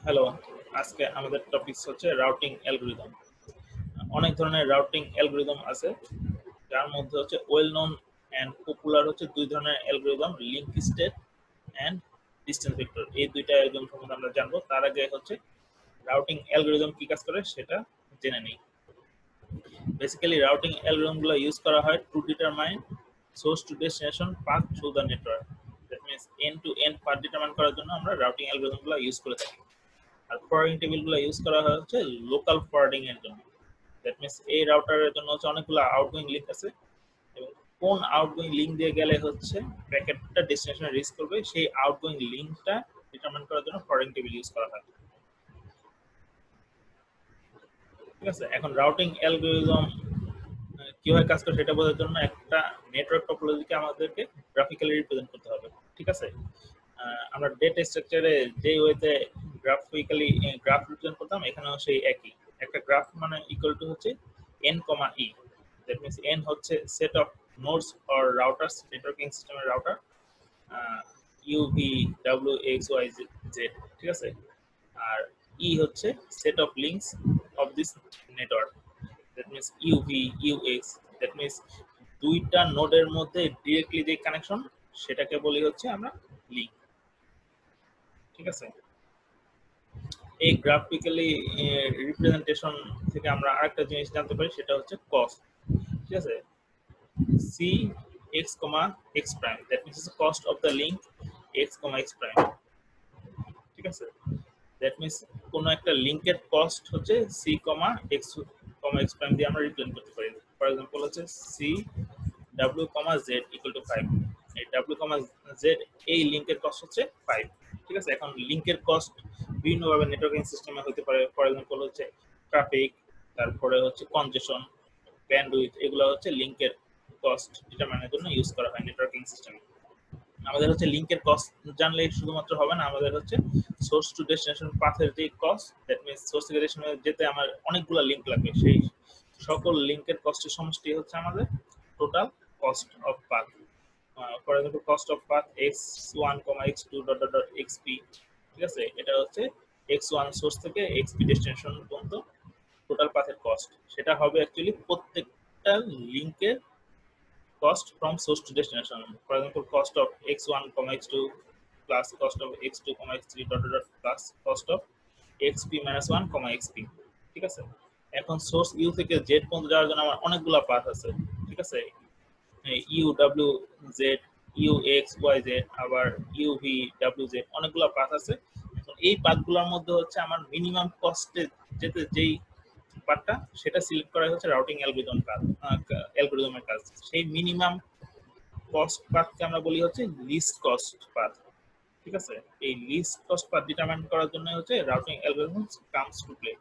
Hello, আজকে আমাদের topic হচ্ছে রাউটিং অ্যালগরিদম। অনেক ধরনের রাউটিং অ্যালগরিদম আছে, যার মধ্যে হচ্ছে ওয়েল নোন অ্যান্ড পপুলার হচ্ছে দুই ধরনের algorithm, link state and distance vector. এই দুইটা অ্যালগরিদম সম্বন্ধে আমরা জানবো। তার আগে হচ্ছে রাউটিং অ্যালগরিদম কি কাজ করে সেটা জেনে নিই। বেসিক্যালি রাউটিং অ্যালগরিদমগুলো ইউজ করা হয় to determine source to destination path through the network. That means end to end path determine করার জন্য আমরা রাউটিং অ্যালগরিদমগুলো ইউজ করে থাকি। আর ফরওয়ার্ডিং টেবিলগুলো ইউজ করা হয় হচ্ছে লোকাল ফরওয়ার্ডিং এর জন্য। দ্যাট মিনস এই রাউটারের জন্য হচ্ছে অনেকগুলো আউটগোয়িং লিঙ্ক আছে, এবং কোন আউটগোয়িং লিঙ্ক দিয়ে গেলে হচ্ছে প্যাকেটটা ডেস্টিনেশনে রিচ করবে সেই আউটগোয়িং লিঙ্কটা ডিটারমাইন করার জন্য ফরওয়ার্ডিং টেবিল ইউজ করা হয়। ঠিক আছে, এখন রাউটিং অ্যালগরিদম কিভাবে কাজ করে সেটা বোঝার জন্য একটা নেটওয়ার্ক টপোলজিকে আমাদেরকে গ্রাফিক্যালি রিপ্রেজেন্ট করতে হবে। ঠিক আছে, আমরা ডেটা স্ট্রাকচারে যে ওয়েতে গ্রাফিক্যালি গ্রাফ রিপ্রেজেন্ট করতাম, এখানেও সেই একই। একটা গ্রাফ মানে ইকুয়াল টু হচ্ছে n, e। That means n হচ্ছে set of nodes or routers, networking সিস্টেমের router, u v w x y z। ঠিক আছে, আর e হচ্ছে set of links of this network. That means u v u x, that means দুইটা নোডের মধ্যে directly যে কানেকশন সেটাকে বলি হচ্ছে আমরা লিঙ্ক। ঠিক আছে, এই গ্রাফিক্যালি রিপ্রেজেন্টেশন থেকে আমরা আরেকটা জিনিস জানতে পারি, সেটা হচ্ছে কস্ট। ঠিক আছে, c x, x prime, that means cost of the link x, x prime. ঠিক আছে, দ্যাট মিনস কোন একটা লিঙ্কের কস্ট হচ্ছে c, x, x প্রাইম দিয়ে আমরা রিপ্রেজেন্ট করতে পারি। ফর এক্সাম্পল হচ্ছে c w, z equal to 5। এই w, z এই লিঙ্কের কস্ট হচ্ছে 5। ঠিক আছে, এখন লিঙ্কের কস্ট বিভিন্নভাবে নেটওয়ার্কিং সিস্টেমে হতে পারে। ফর এক্সাম্পল হচ্ছে ট্রাফিক, তারপরে হচ্ছে কনজেশন, ব্যান্ডউইথ, এগুলো হচ্ছে লিঙ্কের কস্ট ডিটারমাইনের জন্য ইউজ করা হয় নেটওয়ার্কিং সিস্টেমে। আমাদের হচ্ছে লিঙ্কের কস্ট জানলে শুধুমাত্র হবে না, আমাদের হচ্ছে সোর্স টু ডেস্টিনেশন পাথের যে কস্ট, দ্যাট মিনস সোর্স থেকে ডেস্টিনেশনে যেতে আমার অনেকগুলো লিঙ্ক লাগবে, সেই সকল লিঙ্কের কস্টের সমষ্টি হচ্ছে আমাদের total cost of path. For example cost of path x1, x2 dot dot dot xp। ঠিক আছে, এটা হচ্ছে x1 সোর্স থেকে xp ডেস্টিনেশন পর্যন্ত টোটাল পাথের কস্ট। সেটা হবে অ্যাকচুয়ালি প্রত্যেকটা লিঙ্কের cost from source to destination. For example, cost of x1, x2 plus cost of x2, x3 dot dot dot plus cost of xp minus 1, xp। ঠিক আছে, এখন সোর্স ইউ থেকে জেড পর্যন্ত যাওয়ার জন্য আমার অনেকগুলো পাথ আছে। ঠিক আছে, ইউ ডাব্লিউ z, u x y z, আবার ইউ ভি ডাব্লিউ জেড, অনেকগুলো পাথ আছে। এখন এই পাথগুলোর মধ্যে হচ্ছে আমার মিনিমাম কস্টে যেতে যেই পার্টটা, সেটা সিলেক্ট করা হচ্ছে রাউটিং অ্যালগরিদমের কাজ। সেই মিনিমাম কস্ট পাথকে আমরা বলি হচ্ছে লিস্ট কস্ট পাথ। ঠিক আছে, এই লিস্ট কস্ট পাথ ডিটারমাইন করার জন্য হচ্ছে routing algorithm comes to play.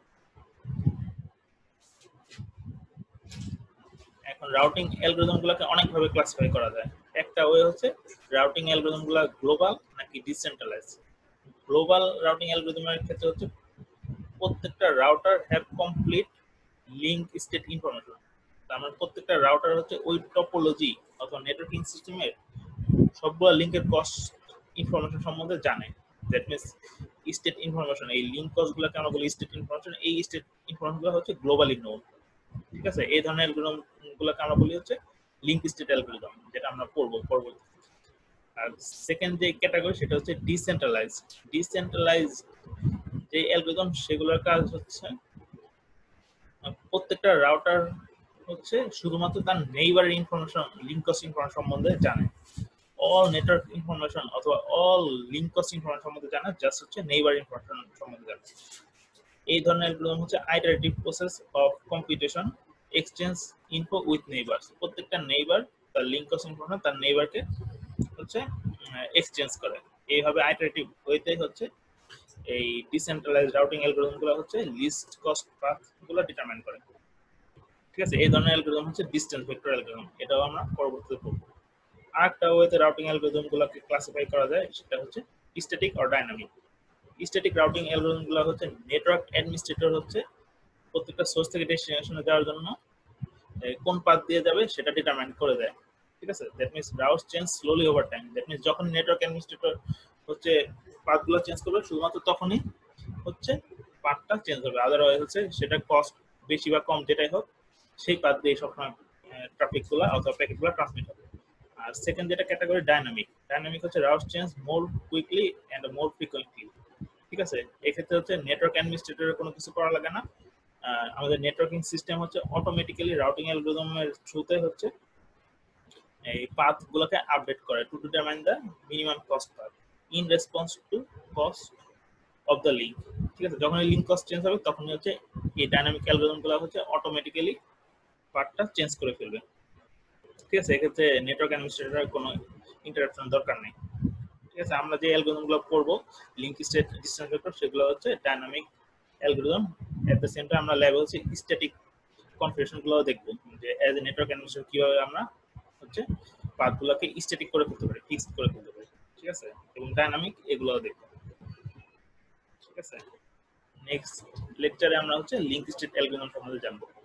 এখন রাউটিং অ্যালগরিদমগুলোকে অনেকভাবে ক্লাসিফাই করা যায়। একটা ওয়ে হচ্ছে রাউটিং অ্যালগরিদমগুলো গ্লোবাল নাকি ডিসেন্ট্রালাইজ। গ্লোবাল রাউটিং অ্যালগরিদমের ক্ষেত্রে হচ্ছে প্রত্যেকটা router have complete link state information. তার মানে প্রত্যেকটা রাউটার হচ্ছে ওই টপোলজি অথবা নেটওয়ার্কিং সিস্টেমের সবগুলো লিঙ্কের কস্ট ইনফরমেশন সম্বন্ধে জানে। দ্যাট মিনস স্টেট ইনফরমেশন, এই লিঙ্ক কস্টগুলোকে আমরা বলি স্টেট ইনফরমেশন। এই স্টেট ইনফরমেশনগুলো হচ্ছে গ্লোবালি নোন। ঠিক আছে, এই ধরনের অ্যালগরিদমগুলোকে আমরা বলি হচ্ছে লিঙ্ক স্টেট অ্যালগরিদম, যেটা আমরা পড়বো পরবর্তী। আর সেকেন্ড যে ক্যাটাগরি সেটা হচ্ছে ডিসেন্ট্রালাইজ। ডিসেন্ট্রালাইজ যে অ্যালগরিদম, সেগুলোর কাজ হচ্ছে প্রত্যেকটা রাউটার হচ্ছে শুধুমাত্র তার নেইবারের ইনফরমেশন, লিঙ্ক কস্ট ইনফরমেশন সম্বন্ধে জানে। অল নেটওয়ার্ক ইনফরমেশন অথবা অল লিঙ্ক কস্ট ইনফরমেশন সম্বন্ধে জানে, জাস্ট হচ্ছে নেইবার ইনফরমেশন সম্বন্ধে জানে। এই ধরনের অ্যালগরিদম হচ্ছে iterative process of computation exchange info with neighbours. প্রত্যেকটা নেইবার তার লিঙ্ক কস্ট ইনফরমেশন তার নেইবারকে হচ্ছে এক্সচেঞ্জ করে। এইভাবে আইটারেটিভ ওয়েতে হচ্ছে এই ডিসেন্ট্রালাইজড রাউটিং অ্যালগরিদমগুলো হচ্ছে লিস্ট কস্ট পাথগুলো ডিটারমাইন করে। ঠিক আছে, এই ধরনের অ্যালগরিদম হচ্ছে ডিসটেন্স ভেক্টর অ্যালগরিদম, এটাও আমরা পরবর্তীতে পড়ব। আরেকটা ওয়েতে রাউটিং অ্যালগরিদমগুলোকে ক্লাসিফাই করা যায়, সেটা হচ্ছে static or dynamic. Static routing অ্যালগরিদমগুলো হচ্ছে নেটওয়ার্ক অ্যাডমিনিস্ট্রেটর হচ্ছে প্রত্যেকটা সোর্স থেকে ডেস্টিনেশনে যাওয়ার জন্য কোন পাথ দিয়ে যাবে সেটা ডিটারমাইন করে দেয়। ঠিক আছে, that means route change slowly over time. That means যখন নেটওয়ার্ক অ্যাডমিনিস্ট্রেটর হচ্ছে পাথগুলো চেঞ্জ করবে, শুধুমাত্র তখনই হচ্ছে পাথটা চেঞ্জ হবে, আদারওয়াইজ হচ্ছে সেটা কস্ট বেশি বা কম যেটাই হোক সেই পাথ দিয়ে সবসময় ট্রাফিকগুলো অথবা প্যাকেটগুলো ট্রান্সমিট হবে। আর সেকেন্ড যেটা ক্যাটাগরি ডাইনামিক, ডাইনামিক হচ্ছে route change more quickly and more frequently. ঠিক আছে, এক্ষেত্রে হচ্ছে নেটওয়ার্ক অ্যাডমিনিস্ট্রেটরের কোনো কিছু করা লাগে না। আমাদের নেটওয়ার্কিং সিস্টেম হচ্ছে অটোমেটিক্যালি রাউটিং অ্যালগরিদমের থ্রুতে হচ্ছে এই পাথগুলোকে আপডেট করে to determine the minimum cost path in response to cost of the link. ঠিক আছে, যখন এই লিঙ্ক কস্ট চেঞ্জ হবে তখনই হচ্ছে এই ডাইনামিক অ্যালগরিদমগুলো হচ্ছে অটোমেটিক্যালি পাথটা চেঞ্জ করে ফেলবে। ঠিক আছে, এক্ষেত্রে নেটওয়ার্ক অ্যাডমিনিস্ট্রেটরের কোনো ইন্টারাপশন দরকার নেই। ঠিক আছে, আমরা যে অ্যালগরিদমগুলো করবো লিঙ্ক স্টেট ডিসটেন্স ভেক্টর সেগুলো হচ্ছে dynamic algorithm. At the same time আমরা ল্যাবে হচ্ছে স্ট্যাটিক কনফিগারেশনগুলো দেখবো যে অ্যাজ এ নেটওয়ার্ক অ্যাডমিনিস্ট্রেটর কিভাবে আমরা হচ্ছে পাথগুলোকে স্ট্যাটিক করে ফেলতে পারি, ফিক্সড করে ফেলতে পারি। ঠিক আছে, এবং ডাইনামিক এগুলো দেখবো। ঠিক আছে, নেক্সট লেকচারে আমরা হচ্ছে লিঙ্ক স্টেট অ্যালগরিদম সম্বন্ধে জানবো।